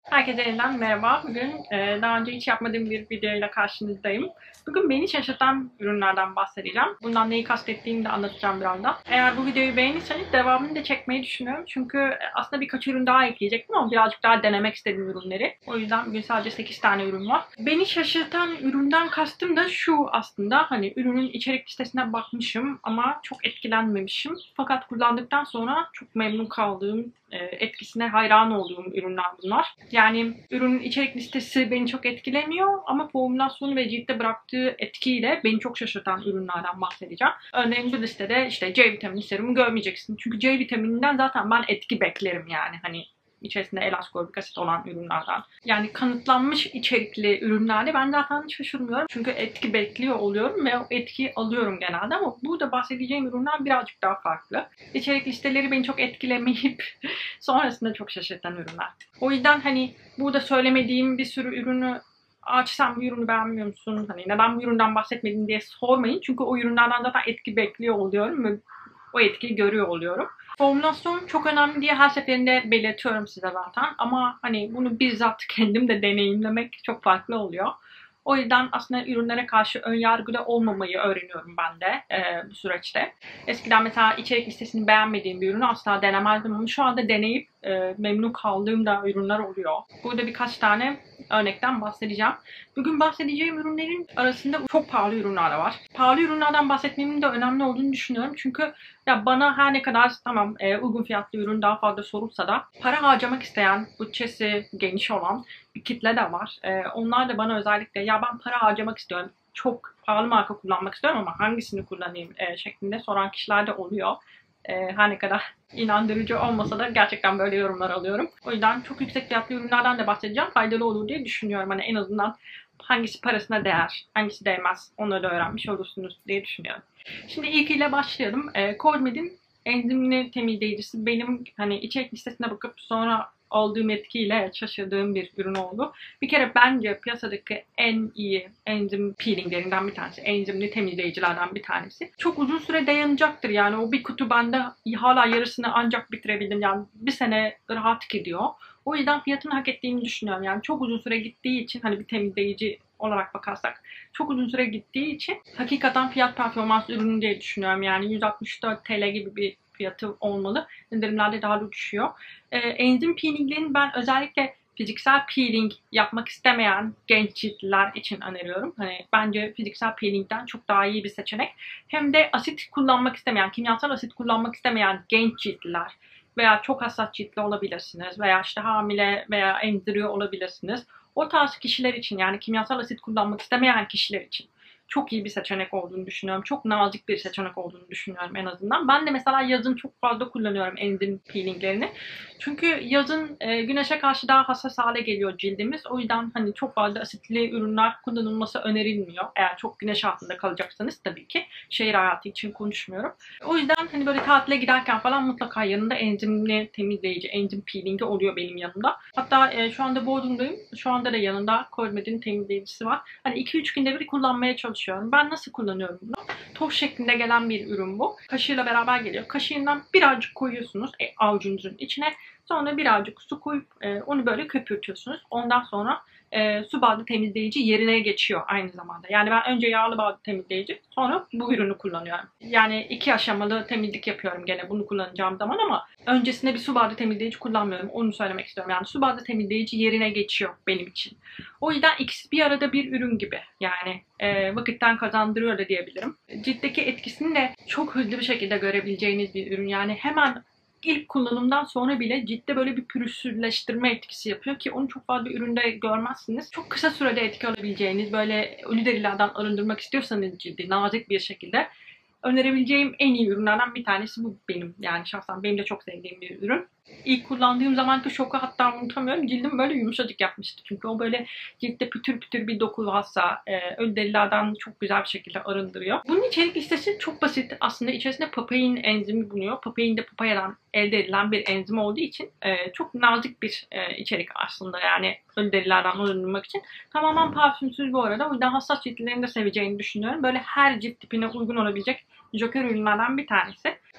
Herkese yeniden merhaba. Bugün daha önce hiç yapmadığım bir videoyla karşınızdayım. Bugün beni şaşırtan ürünlerden bahsedeceğim. Bundan neyi kastettiğimi de anlatacağım birazdan. Eğer bu videoyu beğenirseniz devamını da çekmeyi düşünüyorum. Çünkü aslında birkaç ürün daha ekleyecektim ama birazcık daha denemek istedim ürünleri. O yüzden bugün sadece 8 tane ürün var. Beni şaşırtan üründen kastım da şu aslında. Hani ürünün içerik listesine bakmışım ama çok etkilenmemişim. Fakat kullandıktan sonra çok memnun kaldığım, etkisine hayran olduğum ürünler bunlar. Yani ürünün içerik listesi beni çok etkilemiyor ama formülasyonu ve ciltte bıraktığı etkiyle beni çok şaşırtan ürünlerden bahsedeceğim. Örneğin bu listede işte C vitamini serumu görmeyeceksin. Çünkü C vitamininden zaten ben etki beklerim yani. Hani içerisinde L-ascorbik asit olan ürünlerden. Yani kanıtlanmış içerikli ürünlerde ben zaten şaşırmıyorum. Çünkü etki bekliyor oluyorum ve o etkiyi alıyorum genelde ama burada bahsedeceğim ürünler birazcık daha farklı. İçerik listeleri beni çok etkilemeyip sonrasında çok şaşırtan ürünler. O yüzden hani burada söylemediğim bir sürü ürünü açsam bu ürünü beğenmiyor musun? Hani neden bu üründen bahsetmedin diye sormayın. Çünkü o ürünlerden zaten etki bekliyor oluyorum ve o etkiyi görüyor oluyorum. Formülasyon çok önemli diye her seferinde belirtiyorum size zaten. Ama hani bunu bizzat kendim de deneyimlemek çok farklı oluyor. O yüzden aslında ürünlere karşı önyargılı olmamayı öğreniyorum ben de bu süreçte. Eskiden mesela içerik listesini beğenmediğim bir ürünü asla denemezdim ama şu anda deneyip memnun kaldığım da ürünler oluyor. Burada birkaç tane örnekten bahsedeceğim. Bugün bahsedeceğim ürünlerin arasında çok pahalı ürünler de var. Pahalı ürünlerden bahsetmemin de önemli olduğunu düşünüyorum. Çünkü ya bana her ne kadar tamam uygun fiyatlı ürün daha fazla sorulsa da para harcamak isteyen, bütçesi geniş olan bir kitle de var. Onlar da bana özellikle ya ben para harcamak istiyorum, çok pahalı marka kullanmak istiyorum ama hangisini kullanayım şeklinde soran kişiler de oluyor. Her ne kadar inandırıcı olmasa da gerçekten böyle yorumlar alıyorum. O yüzden çok yüksek fiyatlı ürünlerden de bahsedeceğim. Faydalı olur diye düşünüyorum. Hani en azından hangisi parasına değer, hangisi değmez onları da öğrenmiş olursunuz diye düşünüyorum. Şimdi ilkiyle başlayalım. Coldmed'in enzimli temizleyicisi benim hani içerik listesine bakıp sonra aldığım etkiyle şaşırdığım bir ürün oldu. Bir kere bence piyasadaki en iyi enzim peelinglerinden bir tanesi. Enzimli temizleyicilerden bir tanesi. Çok uzun süre dayanacaktır yani o bir kutu bende hala yarısını ancak bitirebildim. Yani bir sene rahat gidiyor. O yüzden fiyatını hak ettiğini düşünüyorum. Yani çok uzun süre gittiği için hani bir temizleyici olarak bakarsak çok uzun süre gittiği için hakikaten fiyat performans ürünü diye düşünüyorum. Yani 164 TL gibi bir fiyatı olmalı. İndirimlerde daha da düşüyor. Enzim peelinglerini ben özellikle fiziksel peeling yapmak istemeyen genç ciltliler için öneriyorum. Hani bence fiziksel peelingden çok daha iyi bir seçenek. Hem de asit kullanmak istemeyen, kimyasal asit kullanmak istemeyen genç ciltliler veya çok hassas ciltli olabilirsiniz veya işte hamile veya emziriyor olabilirsiniz. O tarz kişiler için yani kimyasal asit kullanmak istemeyen kişiler için çok iyi bir seçenek olduğunu düşünüyorum. Çok nazik bir seçenek olduğunu düşünüyorum en azından. Ben de mesela yazın çok fazla kullanıyorum enzim peelinglerini. Çünkü yazın güneşe karşı daha hassas hale geliyor cildimiz. O yüzden hani çok fazla asitli ürünler kullanılması önerilmiyor. Eğer çok güneş altında kalacaksanız tabii ki. Şehir hayatı için konuşmuyorum. O yüzden hani böyle tatile giderken falan mutlaka yanında enzimli temizleyici, enzim peelingi oluyor benim yanımda. Hatta şu anda Bodrum'dayım. Şu anda da yanında Coldmed'in temizleyicisi var. Hani 2-3 günde bir kullanmaya çalışıyorum. Ben nasıl kullanıyorum bunu? Toz şeklinde gelen bir ürün bu. Kaşığıyla beraber geliyor. Kaşığından birazcık koyuyorsunuz avucunuzun içine. Sonra birazcık su koyup onu böyle köpürtüyorsunuz. Ondan sonra su bazlı temizleyici yerine geçiyor aynı zamanda. Yani ben önce yağlı bazlı temizleyici sonra bu ürünü kullanıyorum. Yani 2 aşamalı temizlik yapıyorum gene bunu kullanacağım zaman ama öncesinde bir su bazlı temizleyici kullanmıyorum. Onu söylemek istiyorum. Yani su bazlı temizleyici yerine geçiyor benim için. O yüzden ikisi bir arada bir ürün gibi. Yani vakitten kazandırıyor da diyebilirim. Ciltteki etkisini de çok hızlı bir şekilde görebileceğiniz bir ürün. Yani hemen ilk kullanımdan sonra bile ciltte böyle bir pürüzsüzleştirme etkisi yapıyor ki onu çok fazla üründe görmezsiniz. Çok kısa sürede etki alabileceğiniz böyle ölü derilerden arındırmak istiyorsanız cildi nazik bir şekilde önerebileceğim en iyi ürünlerden bir tanesi bu benim. Yani şahsen benim de çok sevdiğim bir ürün. İlk kullandığım zamanki şoku hatta unutamıyorum. Cildim böyle yumuşacık yapmıştı. Çünkü o böyle ciltte pütür pütür bir doku varsa ölü derilerden çok güzel bir şekilde arındırıyor. Bunun içerik listesi çok basit. Aslında içerisinde papain enzimi bulunuyor. Papain de papayadan elde edilen bir enzim olduğu için çok nazik bir içerik aslında. Yani ölü derilerden arındırmak için. Tamamen parfümsüz bu arada. O yüzden hassas ciltlerin de seveceğini düşünüyorum. Böyle her cilt tipine uygun olabilecek joker ürünlerden bir tanesi.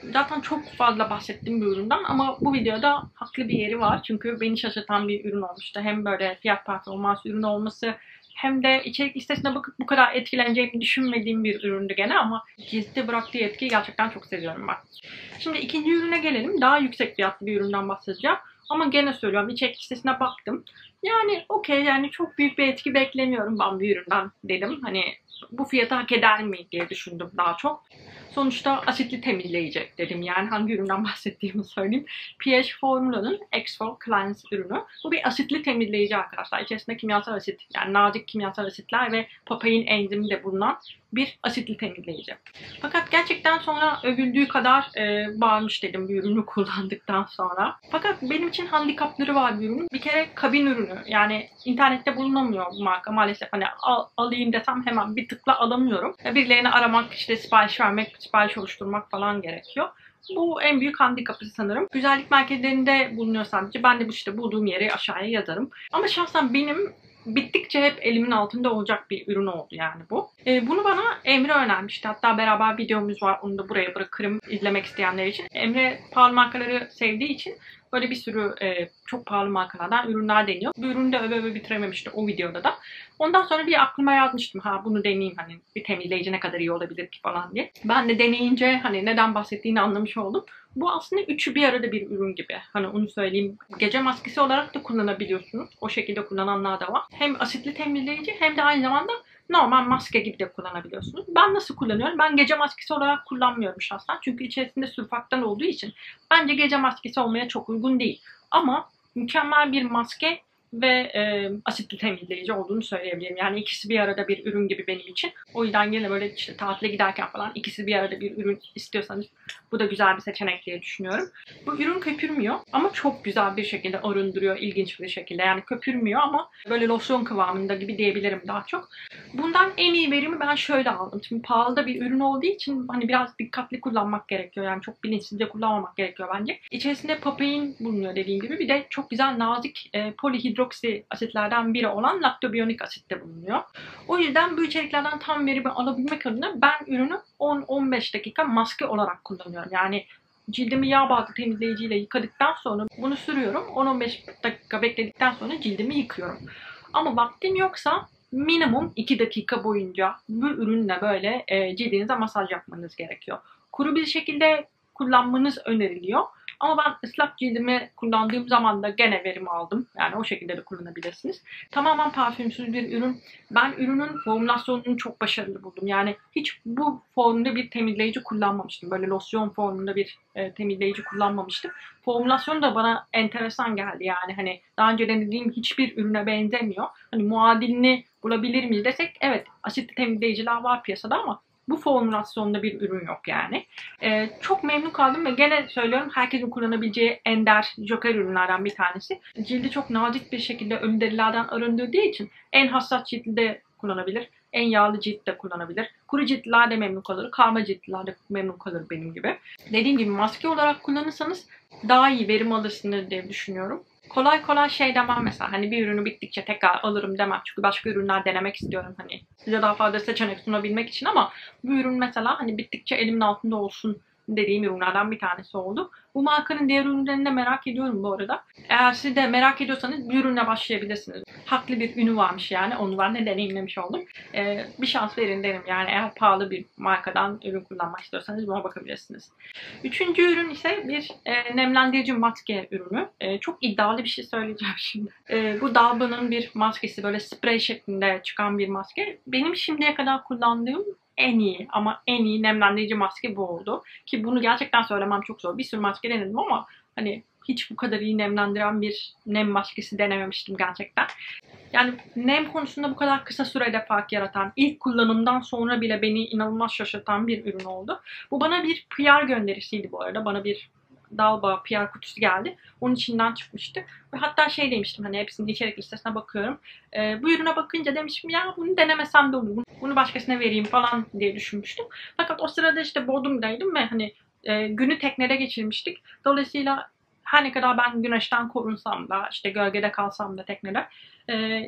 Zaten çok fazla bahsettim bu üründen ama bu videoda haklı bir yeri var. Çünkü beni şaşırtan bir ürün olmuştu. Hem böyle fiyat performans ürünü olması hem de içerik listesine bakıp bu kadar etkileneceğimi düşünmediğim bir üründü gene ama ciltte bıraktığı etkiyi gerçekten çok seviyorum ben. Şimdi ikinci ürüne gelelim. Daha yüksek fiyatlı bir üründen bahsedeceğim. Ama gene söylüyorum, içerik listesine baktım. Yani okey, yani çok büyük bir etki beklemiyorum ben bir üründen dedim. Hani bu fiyatı hak eder mi diye düşündüm daha çok. Sonuçta asitli temizleyici dedim, yani hangi üründen bahsettiğimi söyleyeyim. pH Formula'nın X4 Cleanse ürünü. Bu bir asitli temizleyici arkadaşlar. İçerisinde kimyasal asit, yani nazik kimyasal asitler ve papain enzimi de bulunan bir asitli temizleyici. Fakat gerçekten sonra övüldüğü kadar bağırmış dedim bir ürünü kullandıktan sonra. Fakat benim için handikapları var bir ürünün. Bir kere kabin ürünü, yani internette bulunamıyor bu marka maalesef. Hani alayım desem hemen bir tıkla alamıyorum. Birilerini aramak, işte sipariş vermek, sipariş oluşturmak falan gerekiyor. Bu en büyük handikapı sanırım. Güzellik merkezlerinde bulunuyor sadece. Ben de bu işte bulduğum yeri aşağıya yazarım. Ama şahsen benim bittikçe hep elimin altında olacak bir ürün oldu yani bu. Bunu bana Emre önermişti. Hatta beraber videomuz var. Onu da buraya bırakırım izlemek isteyenler için. Emre pahalı markaları sevdiği için böyle bir sürü çok pahalı markalardan ürünler deniyor. Bu ürünü de öve bitirememişti o videoda da. Ondan sonra bir aklıma yazmıştım. Ha, bunu deneyeyim, hani bir temizleyici ne kadar iyi olabilir ki falan diye. Ben de deneyince hani neden bahsettiğini anlamış oldum. Bu aslında üçü bir arada bir ürün gibi. Hani onu söyleyeyim. Gece maskesi olarak da kullanabiliyorsunuz. O şekilde kullananlar da var. Hem asitli temizleyici hem de aynı zamanda normal maske gibi de kullanabiliyorsunuz. Ben nasıl kullanıyorum? Ben gece maskesi olarak kullanmıyorum şahsen. Çünkü içerisinde sülfaktan olduğu için bence gece maskesi olmaya çok uygun değil. Ama mükemmel bir maske ve asitli temizleyici olduğunu söyleyebilirim. Yani ikisi bir arada bir ürün gibi benim için. O yüzden yine böyle işte tatile giderken falan ikisi bir arada bir ürün istiyorsanız bu da güzel bir seçenek diye düşünüyorum. Bu ürün köpürmüyor ama çok güzel bir şekilde arındırıyor, ilginç bir şekilde. Yani köpürmüyor ama böyle losyon kıvamında gibi diyebilirim daha çok. Bundan en iyi verimi ben şöyle aldım. Şimdi pahalı da bir ürün olduğu için hani biraz dikkatli kullanmak gerekiyor. Yani çok bilinçsizce kullanmamak gerekiyor bence. İçerisinde papain bulunuyor dediğim gibi. Bir de çok güzel nazik polihidroksi asitlerden biri olan laktobiyonik asit de bulunuyor. O yüzden bu içeriklerden tam verimi alabilmek adına ben ürünü 10-15 dakika maske olarak kullanıyorum. Yani cildimi yağ bazlı temizleyiciyle yıkadıktan sonra bunu sürüyorum. 10-15 dakika bekledikten sonra cildimi yıkıyorum. Ama vaktim yoksa minimum 2 dakika boyunca bu ürünle böyle cildinize masaj yapmanız gerekiyor. Kuru bir şekilde kullanmanız öneriliyor. Ama ben ıslak cildimi kullandığım zaman da gene verim aldım. Yani o şekilde de kullanabilirsiniz. Tamamen parfümsüz bir ürün. Ben ürünün formülasyonunu çok başarılı buldum. Yani hiç bu formda bir temizleyici kullanmamıştım. Böyle losyon formunda bir temizleyici kullanmamıştım. Formülasyon da bana enteresan geldi. Yani hani daha önce denediğim hiçbir ürüne benzemiyor. Hani muadilini bulabilir miyiz desek, evet, asitli temizleyiciler var piyasada ama bu formülasyonda bir ürün yok yani. Çok memnun kaldım ve gene söylüyorum, herkesin kullanabileceği ender, joker ürünlerden bir tanesi. Cildi çok nazik bir şekilde ölü derilerden arındırdığı için en hassas ciltte de kullanabilir. En yağlı cilt de kullanabilir. Kuru ciltliler de memnun kalır. Karma ciltliler de memnun kalır benim gibi. Dediğim gibi maske olarak kullanırsanız daha iyi verim alırsınız diye düşünüyorum. Kolay kolay şey demem mesela, hani bir ürünü bittikçe tekrar alırım demem. Çünkü başka ürünler denemek istiyorum, hani size daha fazla seçenek sunabilmek için, ama bu ürün mesela hani bittikçe elimin altında olsun dediğim ürünlerden bir tanesi oldu. Bu markanın diğer ürünlerini de merak ediyorum bu arada. Eğer siz de merak ediyorsanız bir ürüne başlayabilirsiniz. Haklı bir ünü varmış yani. Onu ben de deneyimlemiş oldum. Bir şans verin derim yani, eğer pahalı bir markadan ürün kullanmak istiyorsanız buna bakabilirsiniz. Üçüncü ürün ise bir nemlendirici maske ürünü. Çok iddialı bir şey söyleyeceğim şimdi. Bu Dalba'nın bir maskesi, böyle sprey şeklinde çıkan bir maske. Benim şimdiye kadar kullandığım en iyi ama en iyi nemlendirici maske bu oldu. Ki bunu gerçekten söylemem çok zor. Bir sürü maske denedim ama hani hiç bu kadar iyi nemlendiren bir nem maskesi denememiştim gerçekten. Yani nem konusunda bu kadar kısa sürede fark yaratan, ilk kullanımdan sonra bile beni inanılmaz şaşırtan bir ürün oldu. Bu bana bir PR gönderisiydi bu arada. Bana bir Dalba PR kutusu geldi. Onun içinden çıkmıştı. Ve hatta şey demiştim, hani hepsinin içerik listesine bakıyorum. Bu ürüne bakınca demiştim ya bunu denemesem de olur. Bunu başkasına vereyim falan diye düşünmüştüm. Fakat o sırada işte Bodrum'daydım ve hani günü teknede geçirmiştik. Dolayısıyla her ne kadar ben güneşten korunsam da, işte gölgede kalsam da teknede,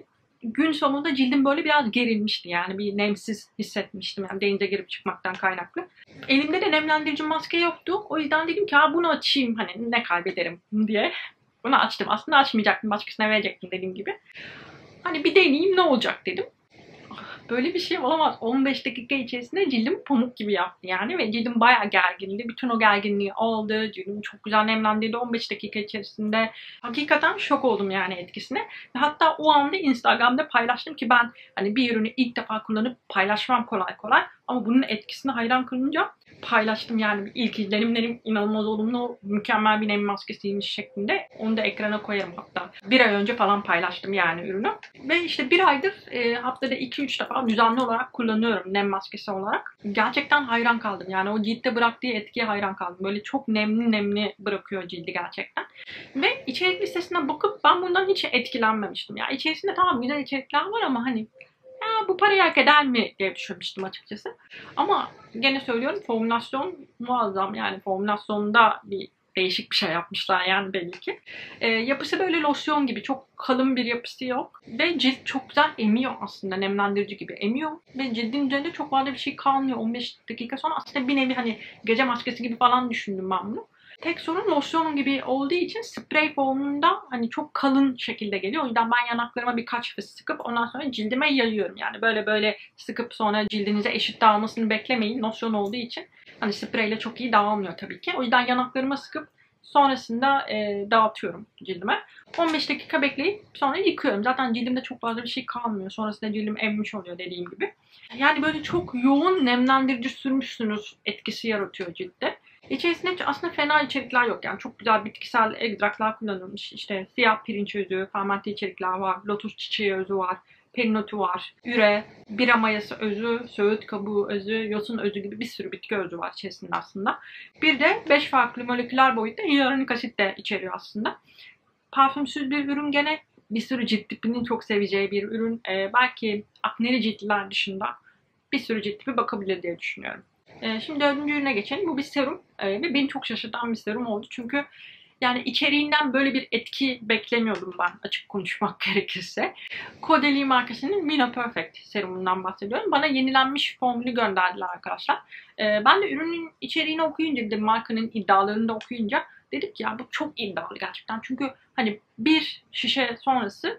gün sonunda cildim böyle biraz gerilmişti. Yani bir nemsiz hissetmiştim. Yani denize girip çıkmaktan kaynaklı. Elimde de nemlendirici maske yoktu. O yüzden dedim ki bunu açayım, hani ne kaybederim diye. Bunu açtım. Aslında açmayacaktım. Başkasına verecektim dediğim gibi. Hani bir deneyeyim, ne olacak dedim. Böyle bir şey olamaz. 15 dakika içerisinde cildim pamuk gibi yaptı yani ve cildim bayağı gergindi. Bütün o gerginliği aldı. Cildim çok güzel nemlendirdi 15 dakika içerisinde. Hakikaten şok oldum yani etkisine. Ve hatta o anda Instagram'da paylaştım ki ben hani bir ürünü ilk defa kullanıp paylaşmam kolay kolay. Ama bunun etkisine hayran kalınca paylaştım yani. İlk izlenimlerim inanılmaz olumlu, mükemmel bir nem maskesiymiş şeklinde. Onu da ekrana koyarım hatta. Bir ay önce falan paylaştım yani ürünü. Ve işte bir aydır haftada 2-3 defa düzenli olarak kullanıyorum nem maskesi olarak. Gerçekten hayran kaldım. Yani o ciltte bıraktığı etkiye hayran kaldım. Böyle çok nemli bırakıyor cildi gerçekten. Ve içerik listesine bakıp ben bundan hiç etkilenmemiştim. Yani içerisinde tamam güzel içerikler var ama hani bu parayı hak eder mi diye düşünmüştüm açıkçası. Ama gene söylüyorum, formülasyon muazzam. Yani formülasyonda bir değişik bir şey yapmışlar yani belli ki. Yapısı böyle losyon gibi, çok kalın bir yapısı yok. Ve cilt çok güzel emiyor aslında, nemlendirici gibi emiyor. Ve cildin üzerinde çok fazla bir şey kalmıyor. 15 dakika sonra aslında bir nevi hani gece maskesi gibi falan düşündüm ben bunu. Tek sorun losyon gibi olduğu için sprey formunda hani çok kalın şekilde geliyor. O yüzden ben yanaklarıma birkaç fıs sıkıp ondan sonra cildime yayıyorum. Yani böyle sıkıp sonra cildinize eşit dağılmasını beklemeyin. Losyon olduğu için hani spreyle çok iyi dağılmıyor tabii ki. O yüzden yanaklarıma sıkıp sonrasında dağıtıyorum cildime. 15 dakika bekleyip sonra yıkıyorum. Zaten cildimde çok fazla bir şey kalmıyor. Sonrasında cildim emmiş oluyor dediğim gibi. Yani böyle çok yoğun nemlendirici sürmüşsünüz etkisi yaratıyor ciltte. İçerisinde aslında fena içerikler yok. Yani çok güzel bitkisel ekstraklar kullanılmış. İşte siyah pirinç özü, fermente içerikler var, lotus çiçeği özü var, perinotu var, üre, bira mayası özü, söğüt kabuğu özü, yosun özü gibi bir sürü bitki özü var içerisinde aslında. Bir de 5 farklı moleküler boyutta hyaluronik asit de içeriyor aslında. Parfümsüz bir ürün, gene bir sürü cilt tipinin çok seveceği bir ürün. Belki akneli ciltliler dışında bir sürü cilt tipi bakabilir diye düşünüyorum. Şimdi dördüncü ürüne geçelim. Bu bir serum ve beni çok şaşırtan bir serum oldu. Çünkü yani içeriğinden böyle bir etki beklemiyordum ben, açık konuşmak gerekirse. Caudalie markasının Mino Perfect serumundan bahsediyorum. Bana yenilenmiş formülü gönderdiler arkadaşlar. Ben de ürünün içeriğini okuyunca, bir de markanın iddialarını da okuyunca dedik ya bu çok iddialı gerçekten. Çünkü hani bir şişe sonrası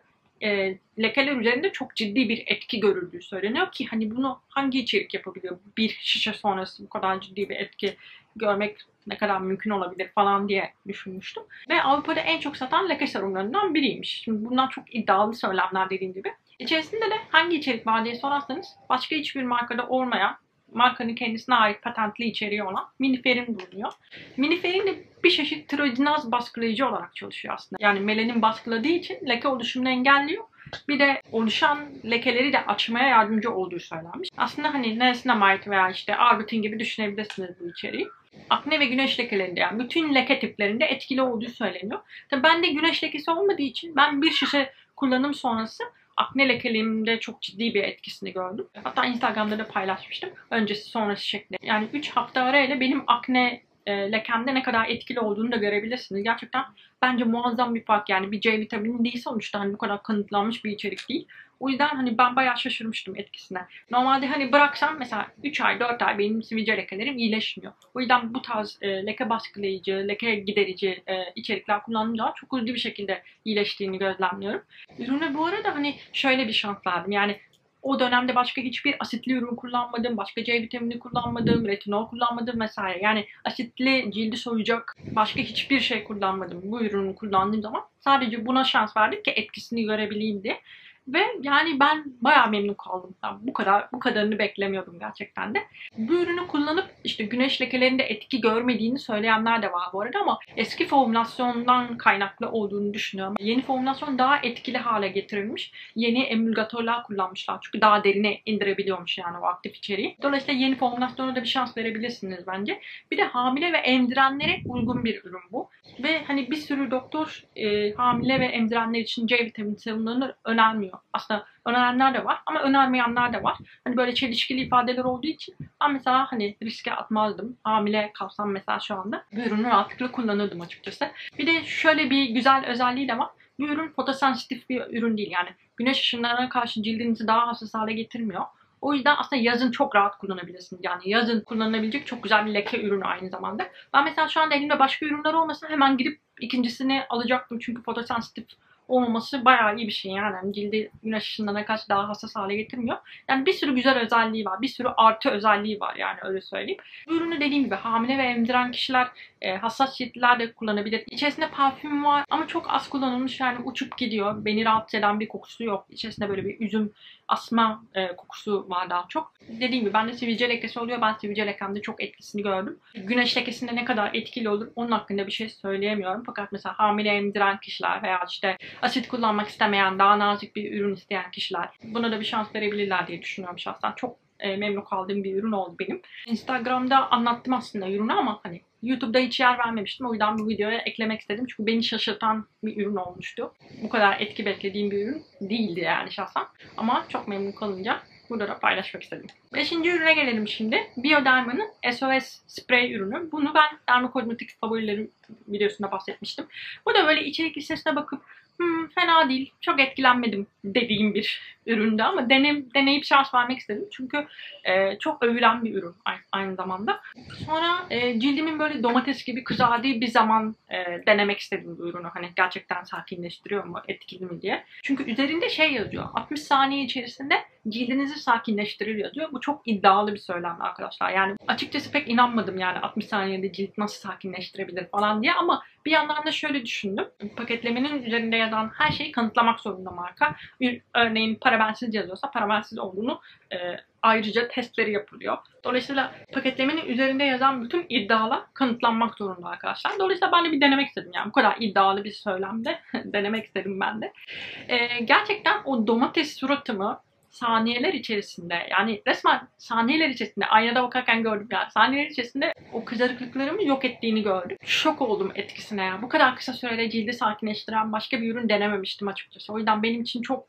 lekeler üzerinde çok ciddi bir etki görüldüğü söyleniyor ki hani bunu hangi içerik yapabiliyor? Bir şişe sonrası bu kadar ciddi bir etki görmek ne kadar mümkün olabilir falan diye düşünmüştüm. Ve Avrupa'da en çok satan leke serumlarından biriymiş. Şimdi bunlar çok iddialı söylemler dediğim gibi. İçerisinde de hangi içerik var diye sorarsanız başka hiçbir markada olmayan, markanın kendisine ait patentli içeriği olan miniferin bulunuyor. Miniferin de bir çeşit tiroidinaz baskılayıcı olarak çalışıyor aslında. Yani melanin baskıladığı için leke oluşumunu engelliyor. Bir de oluşan lekeleri de açmaya yardımcı olduğu söylenmiş. Aslında hani niacinamide veya işte arbutin gibi düşünebilirsiniz bu içeriği. Akne ve güneş lekelerinde, yani bütün leke tiplerinde etkili olduğu söyleniyor. Tabii ben de güneş lekesi olmadığı için ben bir şişe kullanım sonrası akne lekelerimde çok ciddi bir etkisini gördüm. Hatta Instagram'da da paylaşmıştım. Öncesi sonrası şeklinde. Yani 3 hafta arayla benim akne lekemde ne kadar etkili olduğunu da görebilirsiniz. Gerçekten bence muazzam bir fark. Yani bir C vitamini değil sonuçta, hani bu kadar kanıtlanmış bir içerik değil. O yüzden hani ben bayağı şaşırmıştım etkisine. Normalde hani bıraksam mesela 3 ay 4 ay benim sivilce lekelerim iyileşmiyor. O yüzden bu tarz leke baskılayıcı, leke giderici içerikler kullandığım zaman çok hızlı bir şekilde iyileştiğini gözlemliyorum. Ürüne bu arada hani şöyle bir şans verdim. Yani o dönemde başka hiçbir asitli ürün kullanmadım, başka C vitamini kullanmadım, retinol kullanmadım vesaire. Yani asitli, cildi soyacak başka hiçbir şey kullanmadım bu ürünü kullandığım zaman. Sadece buna şans verdik ki etkisini görebileyim diye. Ve yani ben bayağı memnun kaldım. Yani bu kadarını beklemiyordum gerçekten de. Bu ürünü kullanıp işte güneş lekelerinde etki görmediğini söyleyenler de var bu arada ama eski formülasyondan kaynaklı olduğunu düşünüyorum. Yeni formülasyon daha etkili hale getirilmiş. Yeni emülgatörler kullanmışlar. Çünkü daha derine indirebiliyormuş yani o aktif içeriği. Dolayısıyla yeni formülasyona da bir şans verebilirsiniz bence. Bir de hamile ve emzirenlere uygun bir ürün bu. Ve hani bir sürü doktor hamile ve emzirenler için C vitamini serumlarını önermiyor. Aslında önerenler de var ama önermeyenler de var. Hani böyle çelişkili ifadeler olduğu için ben mesela hani riske atmazdım. Hamile kalsam mesela şu anda bu ürünü rahatlıkla kullanırdım açıkçası. Bir de şöyle bir güzel özelliği de var. Bu ürün fotosensitif bir ürün değil. Yani güneş ışınlarına karşı cildinizi daha hassas hale getirmiyor. O yüzden aslında yazın çok rahat kullanabilirsiniz. Yani yazın kullanılabilecek çok güzel bir leke ürünü aynı zamanda. Ben mesela şu anda elimde başka ürünler olmasa hemen gidip ikincisini alacaktım. Çünkü fotosensitif olmaması bayağı iyi bir şey yani. Cildi güneş ışınlarına karşı daha hassas hale getirmiyor. Yani bir sürü güzel özelliği var. Bir sürü artı özelliği var yani, öyle söyleyeyim. Bu ürünü dediğim gibi hamile ve emziren kişiler, hassas ciltliler de kullanabilir. İçerisinde parfüm var ama çok az kullanılmış, yani uçup gidiyor. Beni rahatsız eden bir kokusu yok. İçerisinde böyle bir üzüm asma kokusu var daha çok. Dediğim gibi bende sivilce lekesi oluyor. Ben sivilce lekemde çok etkisini gördüm. Güneş lekesinde ne kadar etkili olur onun hakkında bir şey söyleyemiyorum. Fakat mesela hamile emziren kişiler veya işte asit kullanmak istemeyen, daha nazik bir ürün isteyen kişiler buna da bir şans verebilirler diye düşünüyorum şahsen. Çok memnun kaldığım bir ürün oldu benim. Instagram'da anlattım aslında ürünü ama hani YouTube'da hiç yer vermemiştim. O yüzden bu videoya eklemek istedim. Çünkü beni şaşırtan bir ürün olmuştu. Bu kadar etki beklediğim bir ürün değildi yani şahsen. Ama çok memnun kalınca burada da paylaşmak istedim. 5. ürüne gelelim şimdi. Bioderma'nın SOS Spray ürünü. Bunu ben Dermakozmetik favorilerim videosunda bahsetmiştim. Bu da böyle içerik listesine bakıp fena değil, çok etkilenmedim dediğim bir üründü ama deneyip şans vermek istedim. Çünkü çok övülen bir ürün aynı zamanda. Sonra cildimin böyle domates gibi kızardığı bir zaman denemek istedim bu ürünü. Hani gerçekten sakinleştiriyor mu, etkili mi diye. Çünkü üzerinde şey yazıyor. 60 saniye içerisinde cildinizi sakinleştirir yazıyor. Bu çok iddialı bir söylem arkadaşlar. Yani açıkçası pek inanmadım yani 60 saniyede cilt nasıl sakinleştirebilir falan diye, ama bir yandan da şöyle düşündüm. Paketlemenin üzerinde yazan her şeyi kanıtlamak zorunda marka. Örneğin parabensiz yazıyorsa parabensiz olduğunu ayrıca testleri yapılıyor. Dolayısıyla paketlemenin üzerinde yazan bütün iddialar kanıtlanmak zorunda arkadaşlar. Dolayısıyla ben de bir denemek istedim. Yani bu kadar iddialı bir söylemde denemek istedim ben de. Gerçekten o domates suratımı saniyeler içerisinde, yani resmen saniyeler içerisinde aynada bakarken gördüm yani, saniyeler içerisinde o kızarıklıklarımı yok ettiğini gördüm. Şok oldum etkisine ya. Bu kadar kısa sürede cildi sakinleştiren başka bir ürün denememiştim açıkçası. O yüzden benim için çok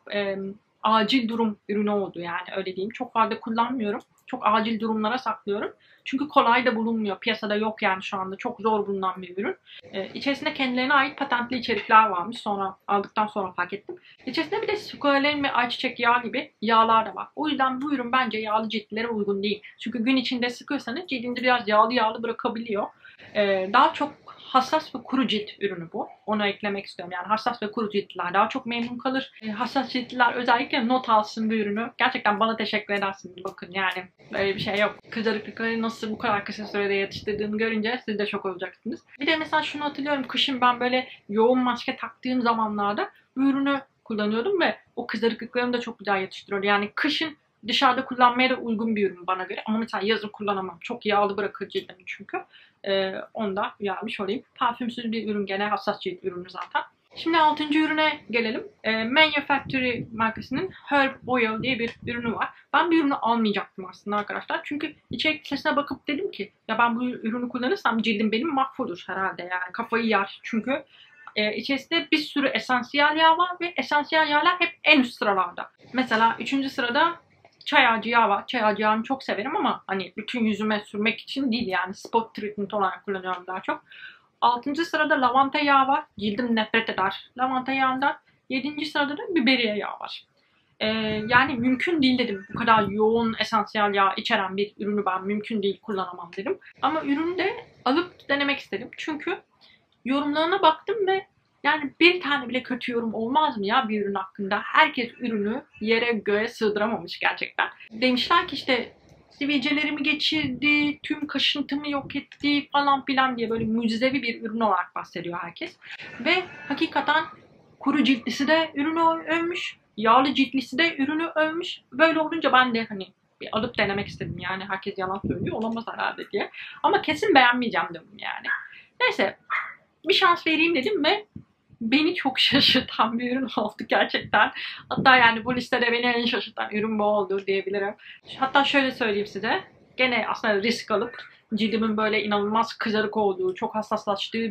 acil durum ürünü oldu yani, öyle diyeyim. Çok fazla kullanmıyorum. Çok acil durumlara saklıyorum. Çünkü kolay da bulunmuyor. Piyasada yok yani şu anda. Çok zor bulunan bir ürün. İçerisinde kendilerine ait patentli içerikler varmış. Sonra aldıktan sonra fark ettim. İçerisinde bir de squalane ve ayçiçek yağı gibi yağlar da var. O yüzden bu ürün bence yağlı ciltlere uygun değil. Çünkü gün içinde sıkıyorsanız cildinizi biraz yağlı bırakabiliyor. Daha çok hassas ve kuru cilt ürünü bu. Onu eklemek istiyorum. Yani hassas ve kuru ciltliler daha çok memnun kalır. Hassas ciltliler özellikle not alsın bu ürünü. Gerçekten bana teşekkür edersiniz. Bakın yani böyle bir şey yok. Kızarıklıkları nasıl bu kadar kısa sürede yatıştırdığını görünce siz de şok olacaksınız. Bir de mesela şunu hatırlıyorum. Kışın ben böyle yoğun maske taktığım zamanlarda bu ürünü kullanıyordum ve o kızarıklıklarımı da çok güzel yatıştırıyordu. Yani kışın dışarıda kullanmaya da uygun bir ürün bana göre. Ama mesela yazın kullanamam. Çok yağlı bırakır cildimi çünkü. Onu da uyarmış olayım. Parfümsüz bir ürün, gene hassas cilt ürünü zaten. Şimdi 6. ürüne gelelim. Manufactory markasının Herb Oil diye bir ürünü var. Ben bir ürünü almayacaktım aslında arkadaşlar. Çünkü içerik listesine bakıp dedim ki ya ben bu ürünü kullanırsam cildim benim mahvolur herhalde, yani kafayı yer. Çünkü içerisinde bir sürü esansiyel yağ var ve esansiyel yağlar hep en üst sıralarda. Mesela 3. sırada çay ağacı yağı var. Çay ağacı yağını çok severim ama hani bütün yüzüme sürmek için değil, yani spot treatment olarak kullanıyorum daha çok. 6. sırada lavanta yağı var. Cildim nefret eder lavanta yağından. 7. sırada da biberiye yağı var. Yani mümkün değil dedim. Bu kadar yoğun esansiyel yağ içeren bir ürünü ben mümkün değil kullanamam dedim. Ama ürünü de alıp denemek istedim. Çünkü yorumlarına baktım ve yani bir tane bile kötü yorum olmaz mı ya bir ürün hakkında? Herkes ürünü yere göğe sığdıramamış gerçekten. Demişler ki işte sivilcelerimi geçirdi, tüm kaşıntımı yok etti falan filan diye böyle mucizevi bir ürün olarak bahsediyor herkes. Ve hakikaten kuru ciltlisi de ürünü övmüş, yağlı ciltlisi de ürünü övmüş. Böyle olunca ben de hani bir alıp denemek istedim, yani herkes yalan söylüyor olamaz herhalde diye. Ama kesin beğenmeyeceğim dedim yani. Neyse, bir şans vereyim dedim ve beni çok şaşırtan bir ürün oldu gerçekten. Hatta yani bu listede beni en şaşırtan ürün bu oldu diyebilirim. Hatta şöyle söyleyeyim size. Gene aslında risk alıp cildimin böyle inanılmaz kızarık olduğu, çok hassaslaştığı bir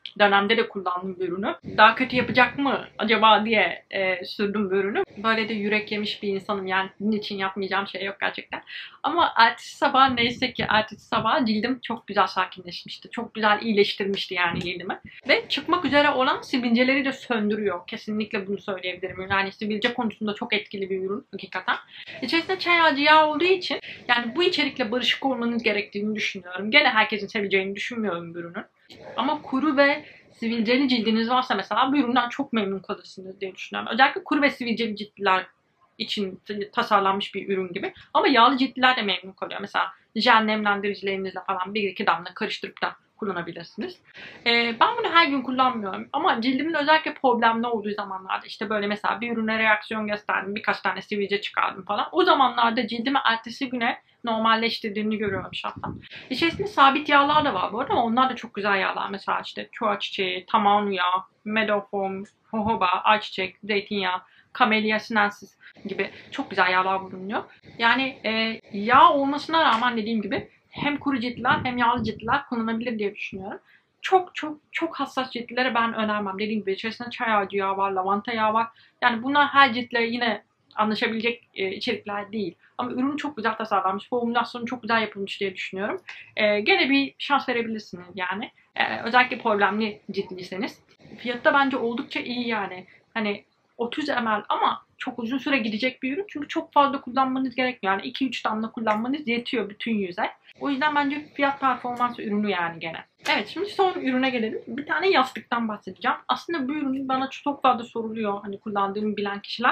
dönemde de kullandım bu ürünü. Daha kötü yapacak mı acaba diye sürdüm bu ürünü. Böyle de yürek yemiş bir insanım yani bunun için yapmayacağım şey yok gerçekten. Ama ertesi sabah neyse ki ertesi sabah cildim çok güzel sakinleşmişti. Çok güzel iyileştirmişti yani cildimi. Ve çıkmak üzere olan sivilceleri de söndürüyor. Kesinlikle bunu söyleyebilirim. Yani sivilce konusunda çok etkili bir ürün hakikaten. İçerisinde çay ağacı yağı olduğu için yani bu içerikle barışık olmanız gerektiğini düşünüyorum. Gene herkesin seveceğini düşünmüyorum bu ürünün. Ama kuru ve sivilceli cildiniz varsa mesela bu üründen çok memnun kalırsınız diye düşünüyorum. Özellikle kuru ve sivilceli ciltler için tasarlanmış bir ürün gibi. Ama yağlı ciltliler de memnun kalıyor. Mesela jel nemlendiricilerinizle falan bir iki damla karıştırıp da kullanabilirsiniz. Ben bunu her gün kullanmıyorum. Ama cildimin özellikle problemli olduğu zamanlarda işte böyle mesela bir ürüne reaksiyon gösterdim. Birkaç tane sivilce çıkardım falan. O zamanlarda cildimi ertesi güne normalleştirdiğini görüyorum şahsen. İçerisinde sabit yağlar da var bu arada ama onlar da çok güzel yağlar. Mesela işte çuha çiçeği, tamanu yağı, meadowfoam, jojoba, ayçiçek, zeytinyağı, Camellia sinensis gibi çok güzel yağlar bulunuyor. Yani yağ olmasına rağmen dediğim gibi hem kuru ciltler hem yağlı ciltler kullanılabilir diye düşünüyorum. Çok hassas ciltlere ben önermem. Dediğim gibi içerisinde çay ağacı yağı var, lavanta yağı var. Yani bunlar her ciltlere yine anlaşabilecek içerikler değil. Ama ürün çok güzel tasarlanmış. Formülasyonu çok güzel yapılmış diye düşünüyorum. Gene bir şans verebilirsiniz yani. Özellikle problemli ciltliyseniz. Fiyatı da bence oldukça iyi yani. Hani 30 ml ama çok uzun süre gidecek bir ürün. Çünkü çok fazla kullanmanız gerekmiyor. Yani 2-3 damla kullanmanız yetiyor bütün yüze. O yüzden bence fiyat performans ürünü yani gene. Evet şimdi son ürüne gelelim. Bir tane yastıktan bahsedeceğim. Aslında bu ürün bana çok fazla soruluyor. Hani kullandığımı bilen kişiler.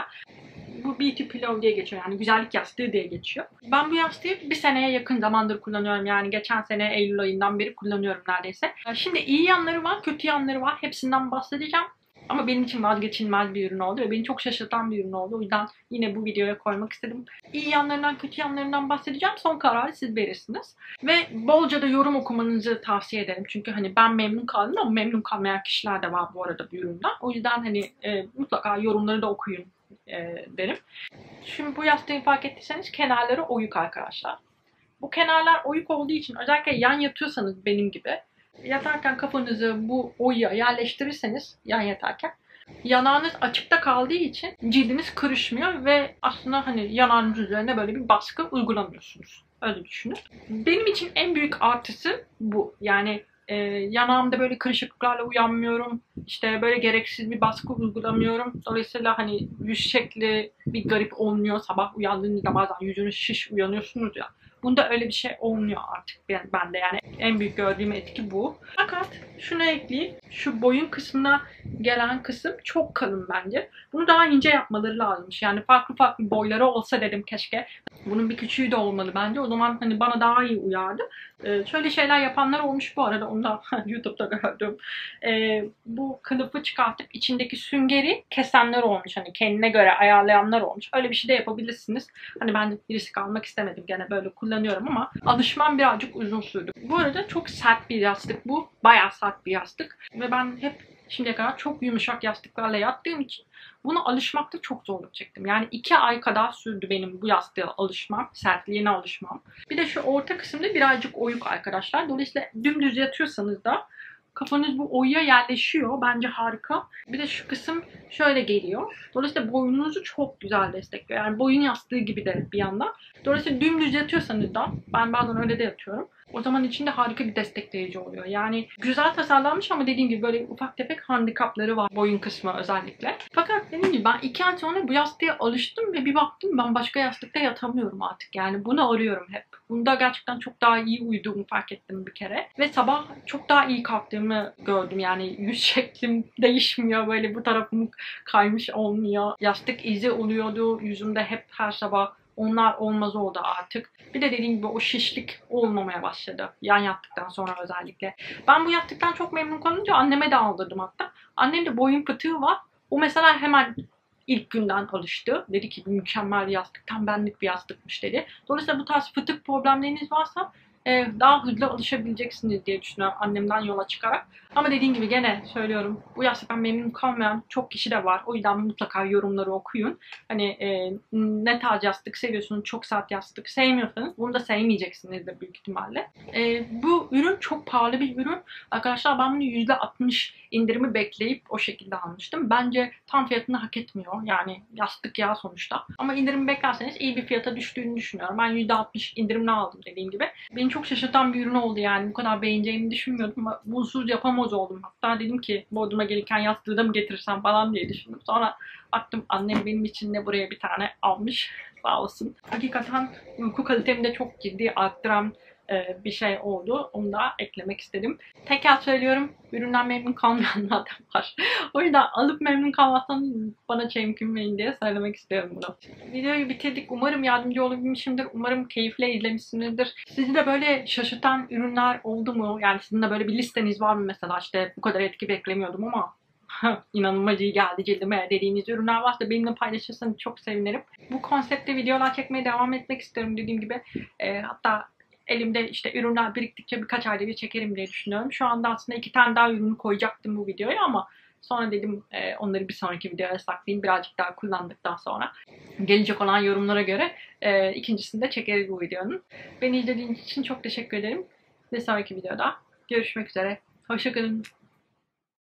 Bu beauty pillow diye geçiyor yani güzellik yastığı diye geçiyor. Ben bu yastığı bir seneye yakın zamandır kullanıyorum yani geçen sene Eylül ayından beri kullanıyorum neredeyse. Şimdi iyi yanları var, kötü yanları var. Hepsinden bahsedeceğim. Ama benim için vazgeçilmez bir ürün oldu ve beni çok şaşırtan bir ürün oldu. O yüzden yine bu videoya koymak istedim. İyi yanlarından, kötü yanlarından bahsedeceğim. Son kararı siz verirsiniz. Ve bolca da yorum okumanızı tavsiye ederim. Çünkü hani ben memnun kaldım ama memnun kalmayan kişiler de var bu arada bu üründen. O yüzden hani mutlaka yorumları da okuyun derim. Şimdi bu yastığı fark ettiyseniz kenarları oyuk arkadaşlar. Bu kenarlar oyuk olduğu için özellikle yan yatıyorsanız benim gibi yatarken kafanızı bu oyuya yerleştirirseniz yan yatarken yanağınız açıkta kaldığı için cildiniz kırışmıyor ve aslında hani yanağınız üzerine böyle bir baskı uygulamıyorsunuz. Öyle düşünün. Benim için en büyük artısı bu. Yani yanağımda böyle kırışıklıklarla uyanmıyorum. İşte böyle gereksiz bir baskı uygulamıyorum. Dolayısıyla hani yüz şekli bir garip olmuyor. Sabah uyandığınızda bazen yüzünüz şiş uyanıyorsunuz ya. Bunda öyle bir şey olmuyor artık bende yani en büyük gördüğüm etki bu. Fakat şunu ekleyeyim. Şu boyun kısmına gelen kısım çok kalın bence. Bunu daha ince yapmaları lazımmış. Yani farklı farklı boyları olsa dedim keşke. Bunun bir küçüğü de olmalı bence. O zaman hani bana daha iyi uyardı. Şöyle şeyler yapanlar olmuş bu arada. Onu da YouTube'da gördüm. Bu kılıfı çıkartıp içindeki süngeri kesenler olmuş. Hani kendine göre ayarlayanlar olmuş. Öyle bir şey de yapabilirsiniz. Hani ben risk almak istemedim. Gene böyle kullanıyorum ama alışmam birazcık uzun sürdü. Bu arada çok sert bir yastık bu. Bayağı sert bir yastık. Ve ben hep şimdiye kadar çok yumuşak yastıklarla yattığım için buna alışmakta çok zorluk çektim. Yani 2 ay kadar sürdü benim bu yastığa alışmam, sertliğine alışmam. Bir de şu orta kısımda birazcık oyuk arkadaşlar. Dolayısıyla dümdüz yatıyorsanız da kafanız bu oyuya yerleşiyor. Bence harika. Bir de şu kısım şöyle geliyor. Dolayısıyla boynunuzu çok güzel destekliyor. Yani boyun yastığı gibi de bir yandan. Dolayısıyla dümdüz yatıyorsanız da ben bazen öyle de yatıyorum. O zaman içinde harika bir destekleyici oluyor. Yani güzel tasarlanmış ama dediğim gibi böyle ufak tefek handikapları var boyun kısmı özellikle. Fakat dediğim gibi ben 2 ay sonra bu yastığa alıştım ve bir baktım ben başka yastıkta yatamıyorum artık. Yani bunu arıyorum hep. Bunda gerçekten çok daha iyi uyuduğumu fark ettim bir kere. Ve sabah çok daha iyi kalktığımı gördüm. Yani yüz şeklim değişmiyor. Böyle bu tarafım kaymış olmuyor. Yastık izi oluyordu yüzümde hep her sabah. Onlar olmaz oldu artık. Bir de dediğim gibi o şişlik olmamaya başladı. Yan yattıktan sonra özellikle. Ben bu yattıktan çok memnun kalınca anneme de aldırdım hatta. Annem de boyun fıtığı var. O mesela hemen ilk günden alıştı. Dedi ki mükemmel bir yastık. Tam benlik bir yastıkmış dedi. Dolayısıyla bu tarz fıtık problemleriniz varsa daha hızlı alışabileceksiniz diye düşünüyorum annemden yola çıkarak. Ama dediğim gibi gene söylüyorum, bu yastıktan memnun kalmayan çok kişi de var. O yüzden mutlaka yorumları okuyun. Hani ne tarz yastık seviyorsunuz, çok sert yastık sevmiyorsanız bunu da sevmeyeceksiniz de büyük ihtimalle. Bu ürün çok pahalı bir ürün. Arkadaşlar ben bunu %60 indirimi bekleyip o şekilde almıştım. Bence tam fiyatını hak etmiyor. Yani yastık ya sonuçta. Ama indirimi beklerseniz iyi bir fiyata düştüğünü düşünüyorum. Ben %60 indirimli aldım dediğim gibi. Beni çok şaşırtan bir ürün oldu yani. Bu kadar beğeneceğimi düşünmüyordum ama bunsuz yapamaz oldum. Hatta dedim ki Bodrum'a gelirken yastığı da mı getirsem falan diye düşündüm. Sonra baktım annem benim için de buraya bir tane almış. Sağ olsun. Hakikaten uyku kalitemi de çok ciddi arttıran bir şey oldu. Onu da eklemek istedim. Tekrar söylüyorum, üründen memnun kalmayanlar da var. O yüzden alıp memnun kalmazsanız bana çemkinmeyin diye söylemek istiyorum bunu. Videoyu bitirdik. Umarım yardımcı olabilmişimdir. Umarım keyifle izlemişsinizdir. Sizi de böyle şaşırtan ürünler oldu mu? Yani sizin de böyle bir listeniz var mı mesela? İşte bu kadar etki beklemiyordum ama inanılmaz iyi geldi cildime dediğiniz ürünler varsa benimle paylaşırsanız çok sevinirim. Bu konseptte videolar çekmeye devam etmek istiyorum dediğim gibi. Hatta elimde işte ürünler biriktikçe birkaç ayda bir çekerim diye düşünüyorum. Şu anda aslında 2 tane daha ürünü koyacaktım bu videoya ama sonra dedim onları bir sonraki videoya saklayayım. Birazcık daha kullandıktan sonra. Gelecek olan yorumlara göre ikincisini de çekeriz bu videonun. Beni izlediğiniz için çok teşekkür ederim. Bir sonraki videoda görüşmek üzere. Hoşçakalın.